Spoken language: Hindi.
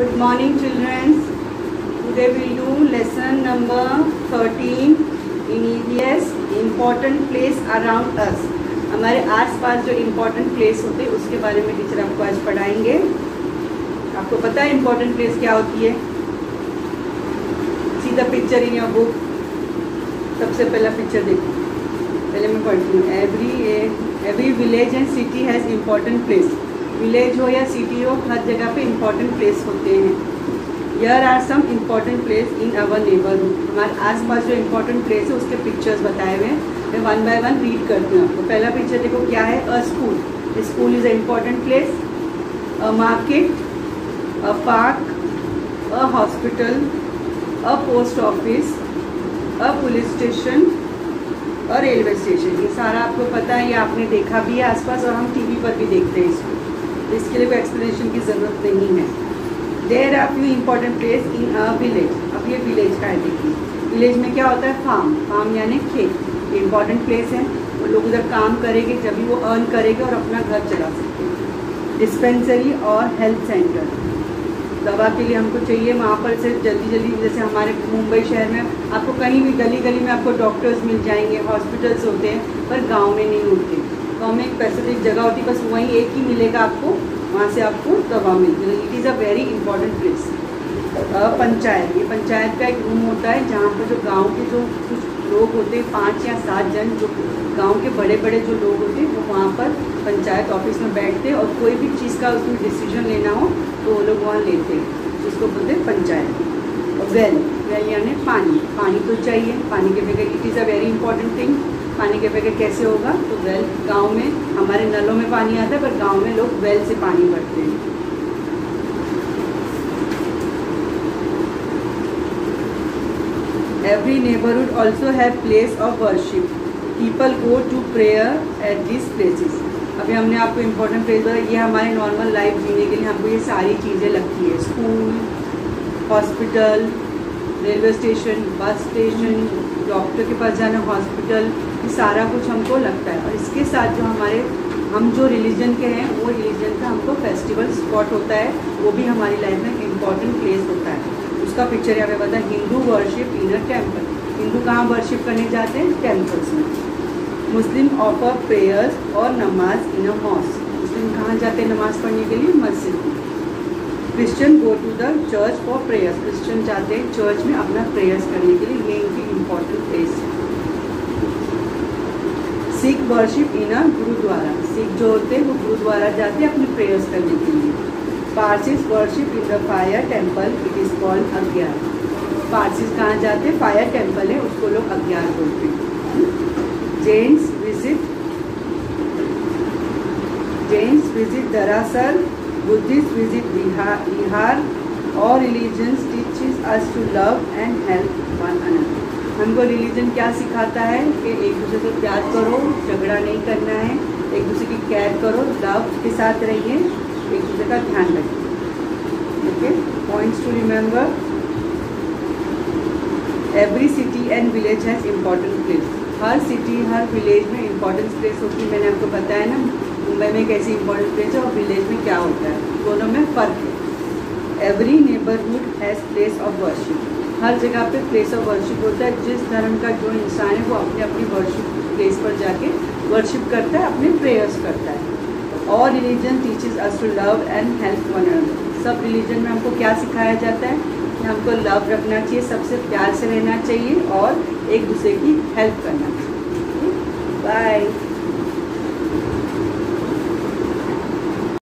Good morning children. Today we will do lesson number 13 in EVS, important place around us. हमारे आसपास जो important place होते हैं उसके बारे में टीचर आपको आज पढ़ाएंगे। आपको पता है important place क्या होती है? See the picture in your book. सबसे पहला पिक्चर देखो, पहले मैं पढ़ती हूँ। Every village and city has important place. Village हो या सिटी हो, हर जगह पे इम्पॉर्टेंट प्लेस होते हैं। Here are some important place in our neighbourhood. हमारे आसपास जो इम्पॉर्टेंट प्लेस है उसके पिक्चर्स बताए हुए हैं। मैं वन बाय वन रीड करती हूँ आपको। पहला पिक्चर देखो क्या है, a school. School is a important place. A market, a park, a hospital, a post office, a police station, और रेलवे स्टेशन। ये सारा आपको पता है, ये आपने देखा भी है आसपास और हम टीवी पर भी देखते हैं इसको। इसके लिए कोई एक्सप्लेनेशन की ज़रूरत नहीं है। There are few important place in a village. अब ये विलेज का है, देखिए विलेज में क्या होता है, फार्म। फार्म यानी खेत, ये इम्पॉर्टेंट प्लेस है। वो लोग उधर काम करेंगे जब भी वो अर्न करेंगे और अपना घर चला सकते हैं। डिस्पेंसरी और हेल्थ सेंटर, दवा के लिए हमको चाहिए वहाँ पर से जल्दी जल्दी। जैसे हमारे मुंबई शहर में आपको कहीं भी गली गली में आपको डॉक्टर्स मिल जाएंगे, हॉस्पिटल्स होते हैं, पर गांव में नहीं होते। गांव में एक स्पेसिफिक जगह होती है, बस वहीं एक ही मिलेगा आपको, वहाँ से आपको दवा मिलती है। It is a very important place. Panchayat, ये पंचायत का एक रूम होता है जहाँ पर जो गाँव के जो कुछ लोग होते हैं, 5 या 7 जन, जो गाँव के बड़े बड़े जो लोग होते हैं वो वहाँ पर पंचायत ऑफिस में बैठते हैं और कोई भी चीज़ का उसमें डिसीजन लेना हो तो वो लोग वहाँ लेते हैं, जिसको बोलते हैं पंचायत। और वेल यानी पानी। पानी तो चाहिए, पानी के बगैर it is a very important thing. पानी के बगैर कैसे होगा, तो वेल, गांव में हमारे नलों में पानी आता है, पर गांव में लोग वेल से पानी भरते हैं। Every neighbourhood also have place of worship. People go to prayer at this places. अभी हमने आपको इम्पोर्टेंट प्लेस बताया, ये हमारे नॉर्मल लाइफ जीने के लिए हमको ये सारी चीज़ें लगती है। School, hospital, railway station, bus station, doctor के पास जाना, हॉस्पिटल, ये सारा कुछ हमको लगता है। और इसके साथ जो हम जो रिलीजन के हैं, वो रिलीजन का हमको फेस्टिवल स्पॉट होता है, वो भी हमारी लाइफ में इम्पॉर्टेंट प्लेस होता है। उसका पिक्चर यहाँ पे बता, Hindu worship in a temple. Hindu कहाँ वर्शिप करने जाते हैं, टेम्पल्स में। मुस्लिम ऑफर प्रेयर्स और नमाज इन अ मॉस्क। मुस्लिम कहाँ जाते हैं नमाज पढ़ने के लिए, मस्जिद में। Christian go to the church for prayers. Christian जाते हैं चर्च में अपना प्रेयर्स करने के लिए, ये इनकी इम्पॉर्टेंट प्लेस है। Sikh worship in a gurdwara. Sikh जो होते हैं वो गुरुद्वारा जाते हैं अपने प्रेयर्स करने के लिए। Parsis worship in the fire temple, it is called agiary. Parsis कहाँ जाते हैं, फायर टेम्पल है, उसको लोग अज्ञार बोलते हैं। Jains visit derasar, Buddhist visit vihar. और religions teaches us to love and help one another. हमको रिलीजन क्या सिखाता है कि एक दूसरे से प्यार करो, झगड़ा नहीं करना है, एक दूसरे की केयर करो, लव के साथ रहिए, एक दूसरे का ध्यान रखिए। Okay, points to remember. Every city and village has important place. हर सिटी, हर विलेज में इम्पॉर्टेंट प्लेस होती है। मैंने आपको बताया ना, मुंबई में कैसी इम्पॉर्टेंट प्लेस है और विलेज में क्या होता है, दोनों में फ़र्क है। Every neighbourhood has place of worship. हर जगह पे प्लेस ऑफ वर्शिप होता है। जिस धर्म का जो इंसान है वो अपने अपनी वर्शिप प्लेस पर जाके वर्शिप करता है, अपने प्रेयर्स करता है। और religion teaches us to love and help one another. सब रिलीजन में हमको क्या सिखाया जाता है कि हमको लव रखना चाहिए, सबसे प्यार से रहना चाहिए और एक दूसरे की हेल्प करना चाहिए। बाय।